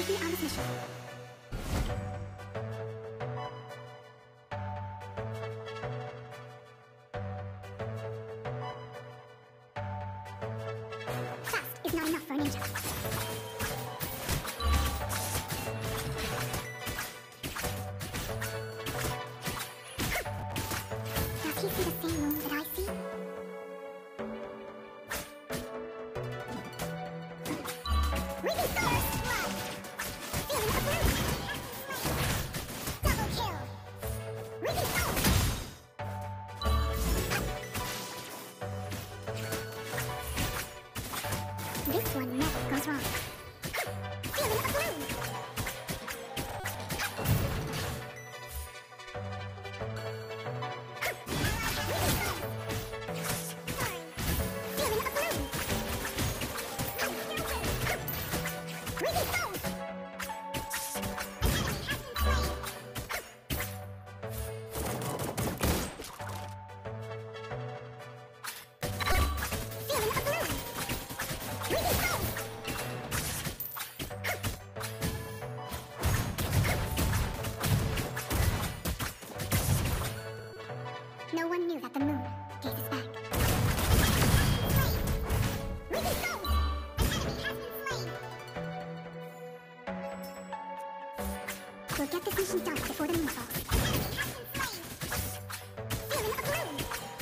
me on this mission. Fast is not enough for a ninja. Does he see the same moon that I see? Reaping first blood! Feeling the blue! Double kill! Reaping first! This one never goes wrong. Feeling the blue! No one knew that the moon gave us back. Ruby Stone! An enemy has been slain! We'll get this mission done before the moon falls. An enemy has been slain! Feeling a bloom!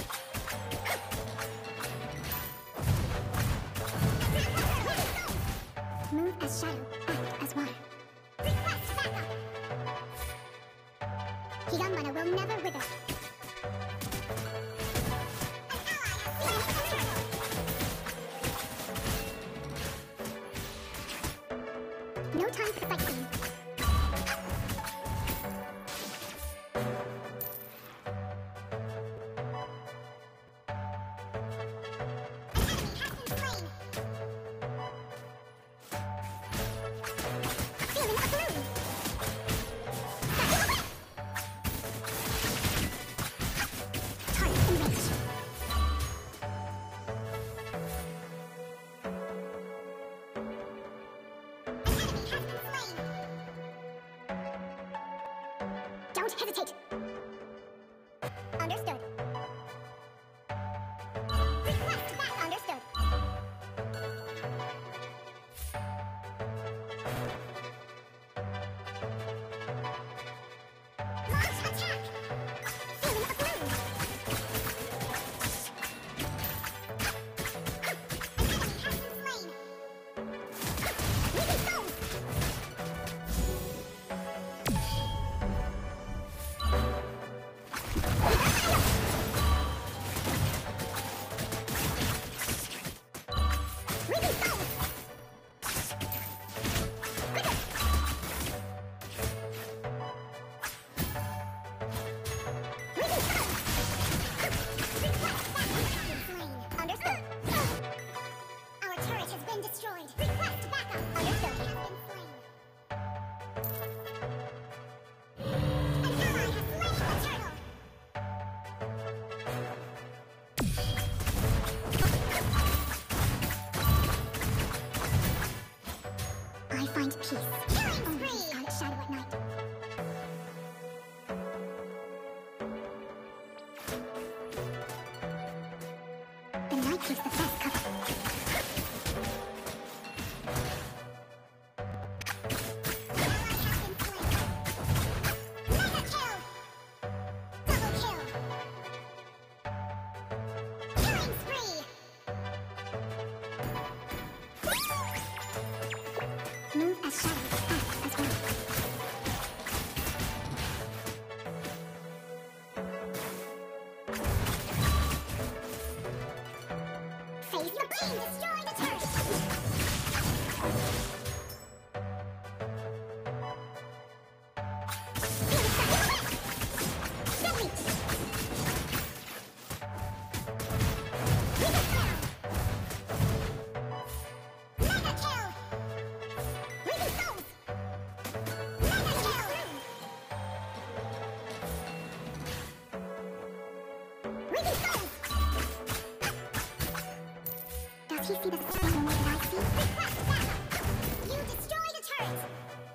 Move as shadow, act as water. Request backup! Higanmana will never wither. No time for sightseeing. Feeling a bloom. Target in range. Don't hesitate. Understood. Request back. Understood. Launch attack. Feeling a bloom. Enemy has been slain. Ruby Stone. Understood. Our turret has been destroyed. Request backup. Understood. Has been slain. An ally has slain the turtle. I find peace. Killing spree. Scarlet shadow at night. The night gives the best cover. Ally has been slain. Mega kill! Double kill! Killing spree! Move as shadows, act as well. Face the beam! Destroy the turret! Feel the second whip! Deadly! Reaper down! Mega kill! Reaping souls! Mega kill! Reaping souls! Does he see the same way that I see? Request backup! You destroy the turret!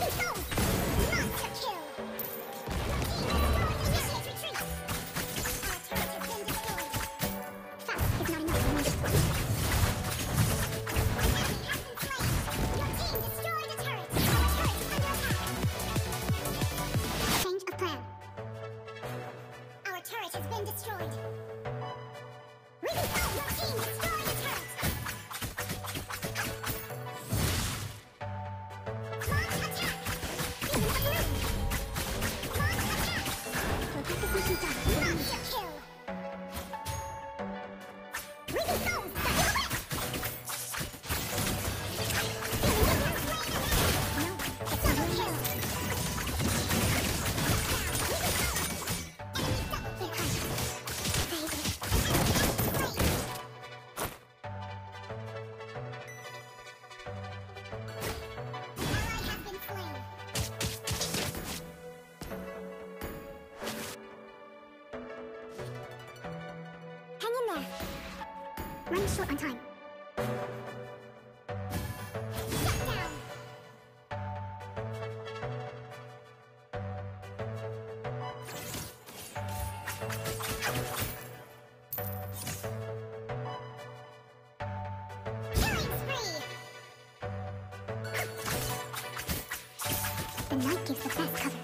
Running short on time. The night gives the best cover.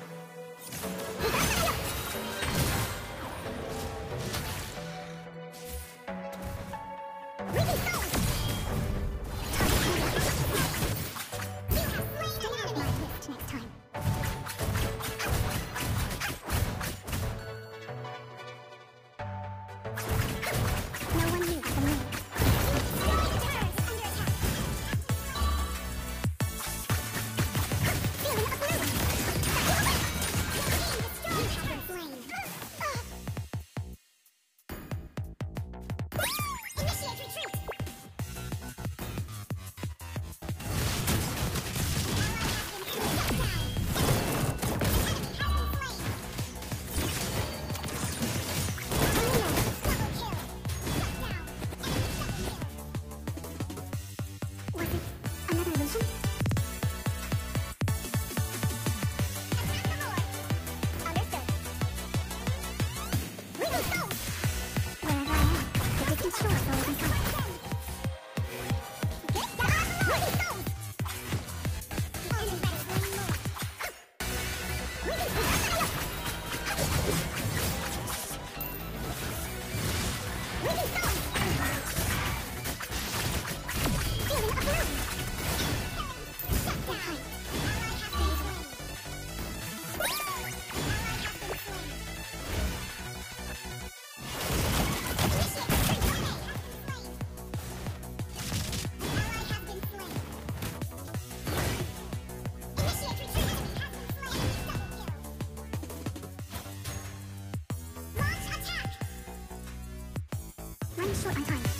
Running short on time.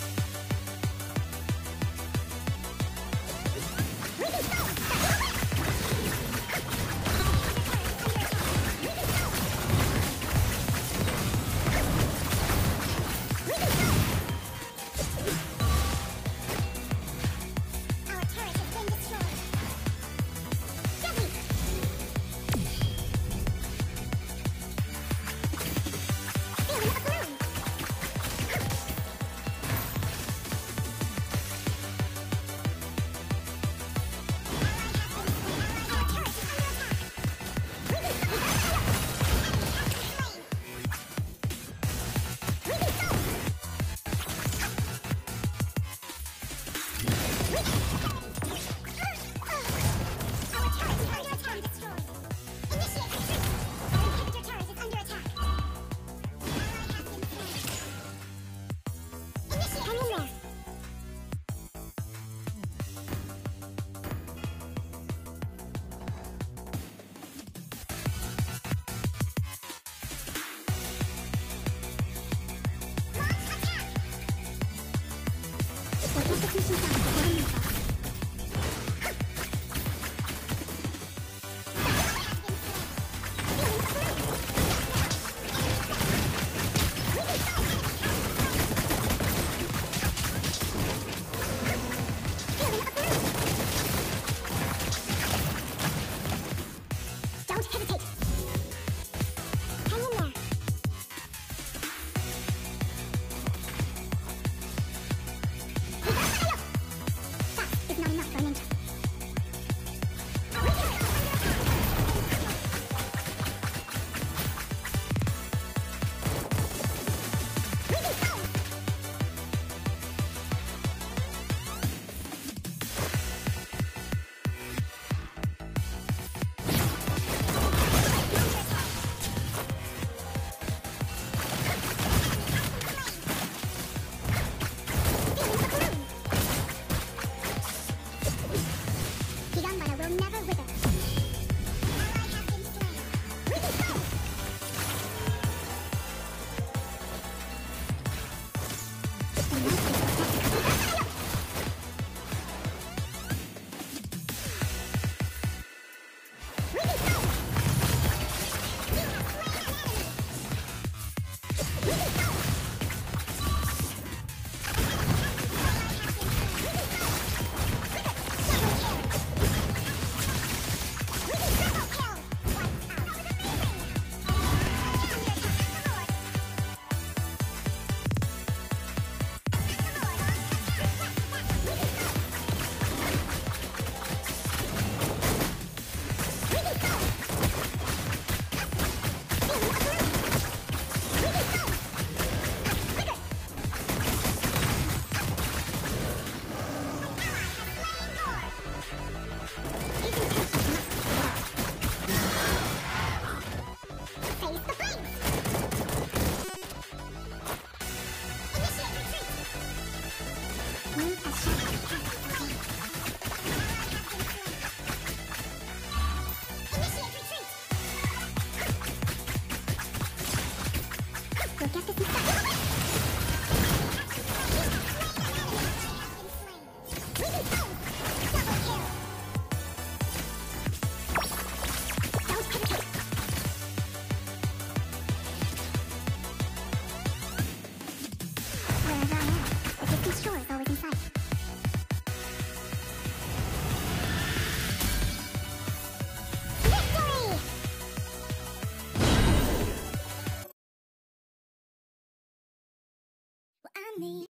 me.